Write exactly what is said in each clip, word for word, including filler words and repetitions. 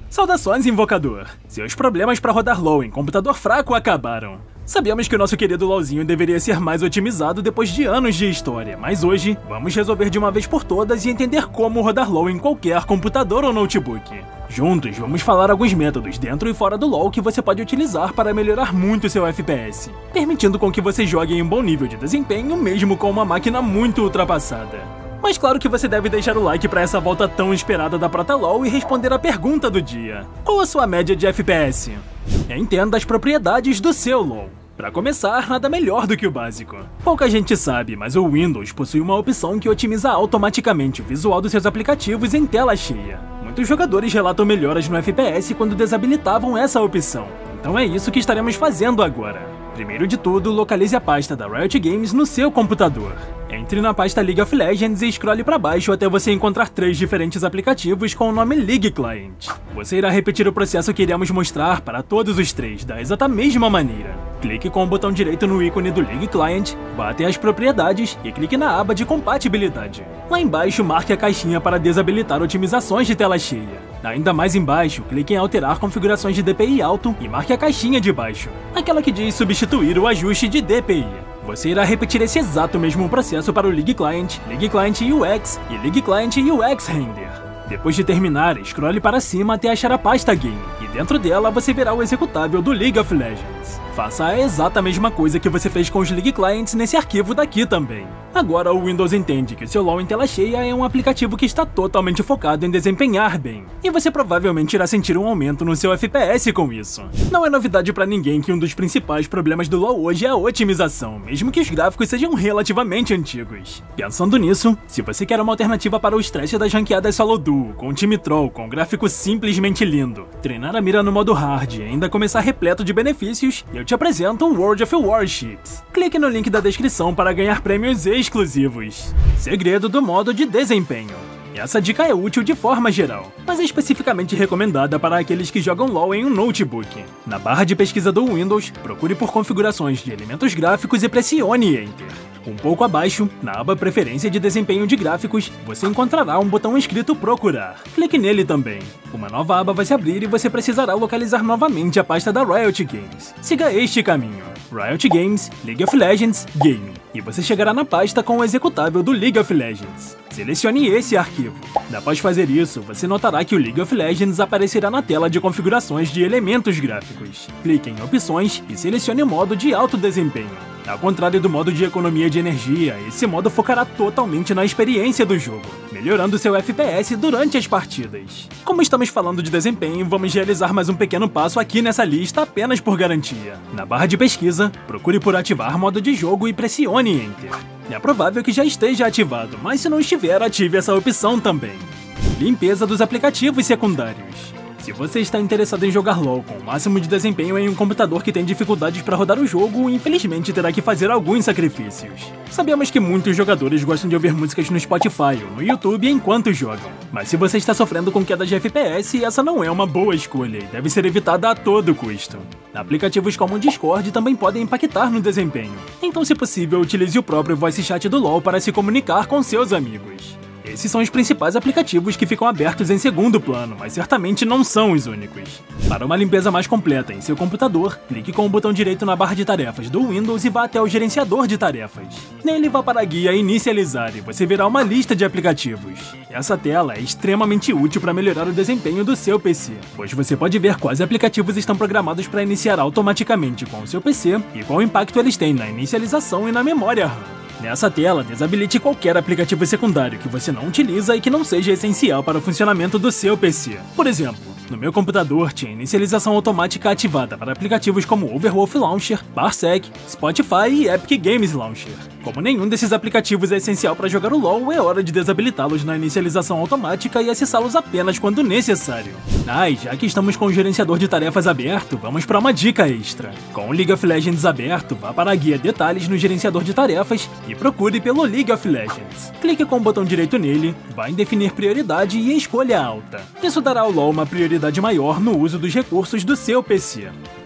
Saudações, invocador! Seus problemas para rodar LoL em computador fraco acabaram. Sabemos que o nosso querido LoLzinho deveria ser mais otimizado depois de anos de história, mas hoje vamos resolver de uma vez por todas e entender como rodar LoL em qualquer computador ou notebook. Juntos, vamos falar alguns métodos dentro e fora do LoL que você pode utilizar para melhorar muito seu F P S, permitindo com que você jogue em um bom nível de desempenho mesmo com uma máquina muito ultrapassada. Mas claro que você deve deixar o like para essa volta tão esperada da Prata LoL e responder a pergunta do dia. Qual a sua média de F P S? Entenda as propriedades do seu LoL. Para começar, nada melhor do que o básico. Pouca gente sabe, mas o Windows possui uma opção que otimiza automaticamente o visual dos seus aplicativos em tela cheia. Muitos jogadores relatam melhoras no F P S quando desabilitavam essa opção. Então é isso que estaremos fazendo agora. Primeiro de tudo, localize a pasta da Riot Games no seu computador. Entre na pasta League of Legends e scrolle para baixo até você encontrar três diferentes aplicativos com o nome League Client. Você irá repetir o processo que iremos mostrar para todos os três da exata mesma maneira. Clique com o botão direito no ícone do League Client, vá até as propriedades e clique na aba de compatibilidade. Lá embaixo, marque a caixinha para desabilitar otimizações de tela cheia. Ainda mais embaixo, clique em alterar configurações de D P I alto e marque a caixinha de baixo, aquela que diz substituir o ajuste de D P I. Você irá repetir esse exato mesmo processo para o League Client, League Client U X e League Client U X Render. Depois de terminar, scrolle para cima até achar a pasta Game, e dentro dela você verá o executável do League of Legends. Faça a exata mesma coisa que você fez com os League Clients nesse arquivo daqui também. Agora o Windows entende que o seu LoL em tela cheia é um aplicativo que está totalmente focado em desempenhar bem, e você provavelmente irá sentir um aumento no seu F P S com isso. Não é novidade para ninguém que um dos principais problemas do LoL hoje é a otimização, mesmo que os gráficos sejam relativamente antigos. Pensando nisso, se você quer uma alternativa para o estresse das ranqueadas solo duo, com um time troll com um gráfico simplesmente lindo, treinar a mira no modo hard e ainda começar repleto de benefícios, eu te apresento o World of Warships. Clique no link da descrição para ganhar prêmios exclusivos. Segredo do modo de desempenho. Essa dica é útil de forma geral, mas é especificamente recomendada para aqueles que jogam LoL em um notebook. Na barra de pesquisa do Windows, procure por configurações de elementos gráficos e pressione Enter. Um pouco abaixo, na aba Preferência de Desempenho de Gráficos, você encontrará um botão escrito Procurar. Clique nele também. Uma nova aba vai se abrir e você precisará localizar novamente a pasta da Riot Games. Siga este caminho. Riot Games, League of Legends, Game. E você chegará na pasta com o executável do League of Legends. Selecione esse arquivo. Após fazer isso, você notará que o League of Legends aparecerá na tela de configurações de elementos gráficos. Clique em Opções e selecione o modo de alto desempenho. Ao contrário do modo de economia de energia, esse modo focará totalmente na experiência do jogo, melhorando seu F P S durante as partidas. Como estamos falando de desempenho, vamos realizar mais um pequeno passo aqui nessa lista apenas por garantia. Na barra de pesquisa, procure por ativar modo de jogo e pressione Enter. É provável que já esteja ativado, mas se não estiver, ative essa opção também. Limpeza dos aplicativos secundários. Se você está interessado em jogar LoL com o máximo de desempenho em um computador que tem dificuldades para rodar o jogo, infelizmente terá que fazer alguns sacrifícios. Sabemos que muitos jogadores gostam de ouvir músicas no Spotify ou no YouTube enquanto jogam, mas se você está sofrendo com queda de F P S, essa não é uma boa escolha e deve ser evitada a todo custo. Aplicativos como o Discord também podem impactar no desempenho, então se possível utilize o próprio voice chat do LoL para se comunicar com seus amigos. Esses são os principais aplicativos que ficam abertos em segundo plano, mas certamente não são os únicos. Para uma limpeza mais completa em seu computador, clique com o botão direito na barra de tarefas do Windows e vá até o gerenciador de tarefas. Nele, vá para a guia Inicializar e você verá uma lista de aplicativos. Essa tela é extremamente útil para melhorar o desempenho do seu P C, pois você pode ver quais aplicativos estão programados para iniciar automaticamente com o seu P C e qual impacto eles têm na inicialização e na memória RAM. Nessa tela, desabilite qualquer aplicativo secundário que você não utiliza e que não seja essencial para o funcionamento do seu P C. Por exemplo, no meu computador tinha inicialização automática ativada para aplicativos como Overwolf Launcher, Parsec, Spotify e Epic Games Launcher. Como nenhum desses aplicativos é essencial para jogar o LoL, é hora de desabilitá-los na inicialização automática e acessá-los apenas quando necessário. Ah, e já que estamos com o gerenciador de tarefas aberto, vamos para uma dica extra. Com o League of Legends aberto, vá para a guia Detalhes no gerenciador de tarefas e procure pelo League of Legends. Clique com o botão direito nele, vá em Definir Prioridade e escolha Alta. Isso dará ao LoL uma prioridade maior no uso dos recursos do seu P C.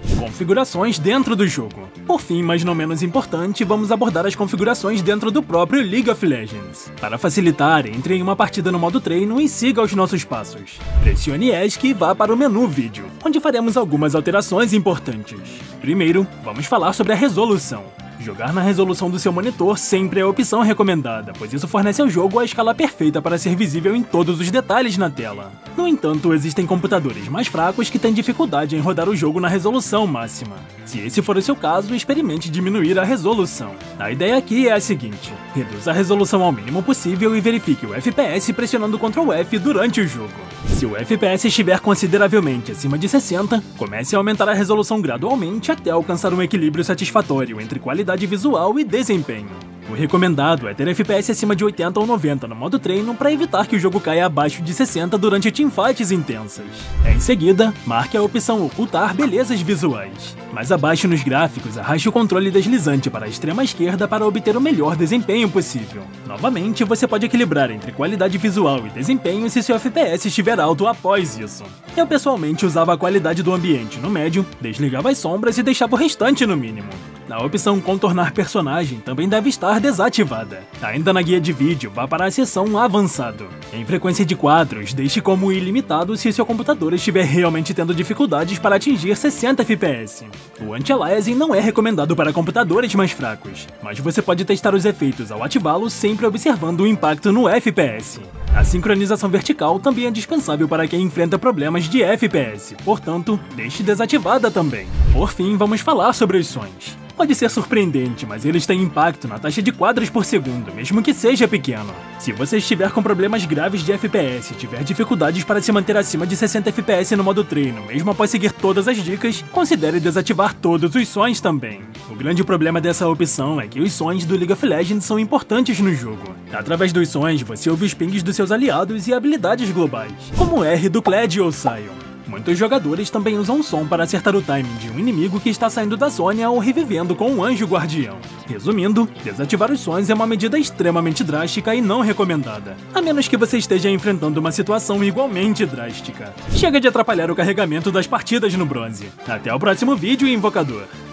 Configurações dentro do jogo. Por fim, mas não menos importante, vamos abordar as configurações dentro do próprio League of Legends. Para facilitar, entre em uma partida no modo treino e siga os nossos passos. Pressione ESC e vá para o menu Vídeo, onde faremos algumas alterações importantes. Primeiro, vamos falar sobre a resolução. Jogar na resolução do seu monitor sempre é a opção recomendada, pois isso fornece ao jogo a escala perfeita para ser visível em todos os detalhes na tela. No entanto, existem computadores mais fracos que têm dificuldade em rodar o jogo na resolução máxima. Se esse for o seu caso, experimente diminuir a resolução. A ideia aqui é a seguinte: reduza a resolução ao mínimo possível e verifique o F P S pressionando control F durante o jogo. Se o F P S estiver consideravelmente acima de sessenta, comece a aumentar a resolução gradualmente até alcançar um equilíbrio satisfatório entre qualidade visual e desempenho. O recomendado é ter F P S acima de oitenta ou noventa no modo treino para evitar que o jogo caia abaixo de sessenta durante teamfights intensas. Em seguida, marque a opção Ocultar belezas visuais. Mais abaixo nos gráficos, arraste o controle deslizante para a extrema esquerda para obter o melhor desempenho possível. Novamente, você pode equilibrar entre qualidade visual e desempenho se seu F P S estiver alto após isso. Eu pessoalmente usava a qualidade do ambiente no médio, desligava as sombras e deixava o restante no mínimo. A opção Contornar personagem também deve estar desativada. Ainda na guia de vídeo, vá para a seção Avançado. Em frequência de quadros, deixe como ilimitado se seu computador estiver realmente tendo dificuldades para atingir sessenta F P S. O anti-aliasing não é recomendado para computadores mais fracos, mas você pode testar os efeitos ao ativá-lo sempre observando o impacto no F P S. A sincronização vertical também é dispensável para quem enfrenta problemas de F P S, portanto, deixe desativada também. Por fim, vamos falar sobre os sons. Pode ser surpreendente, mas eles têm impacto na taxa de quadros por segundo, mesmo que seja pequeno. Se você estiver com problemas graves de F P S e tiver dificuldades para se manter acima de sessenta F P S no modo treino, mesmo após seguir todas as dicas, considere desativar todos os sons também. O grande problema dessa opção é que os sons do League of Legends são importantes no jogo. Através dos sons, você ouve os pings dos seus aliados e habilidades globais, como o R do Kled ou Sion. Muitos jogadores também usam o som para acertar o timing de um inimigo que está saindo da zona ou revivendo com um anjo guardião. Resumindo, desativar os sons é uma medida extremamente drástica e não recomendada, a menos que você esteja enfrentando uma situação igualmente drástica. Chega de atrapalhar o carregamento das partidas no bronze. Até o próximo vídeo, Invocador!